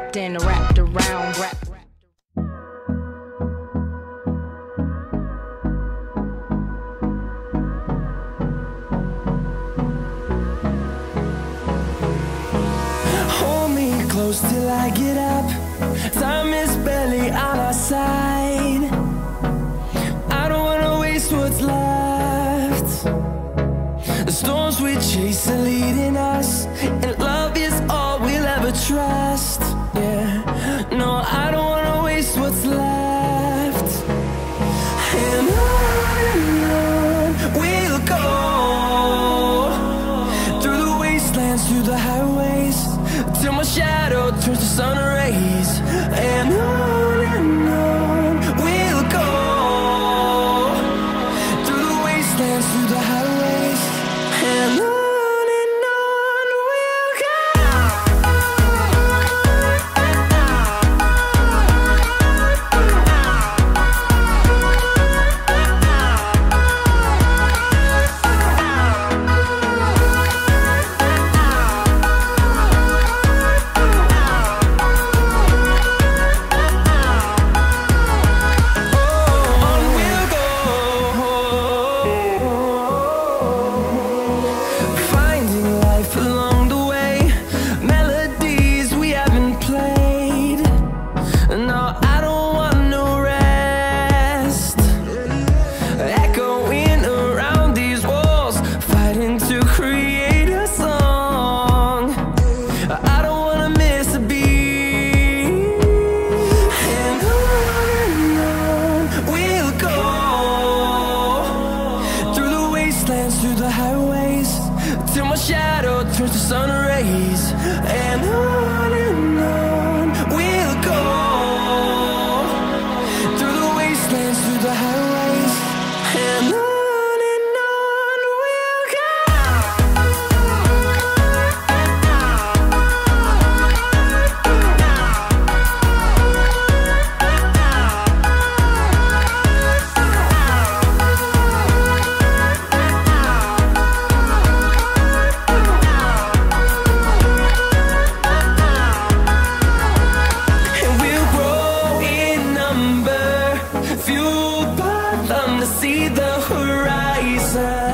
wrapped in, wrapped around, wrapped. Hold me close till I get up. Time is barely on our side. I don't wanna waste what's left. The storms we chase are leading us, and love is all we'll ever trust. Yeah, no, I don't wanna waste what's left. And on we'll go, through the wastelands, through the highways, till my shadow turns to sun rays. And on we'll go, through the wastelands, through the highways, and on we'll go. Through the highways, till my shadow turns to sun rays. And on we'll go, through the wastelands, through the highways, and on we'll go. Fueled by them to see the horizon.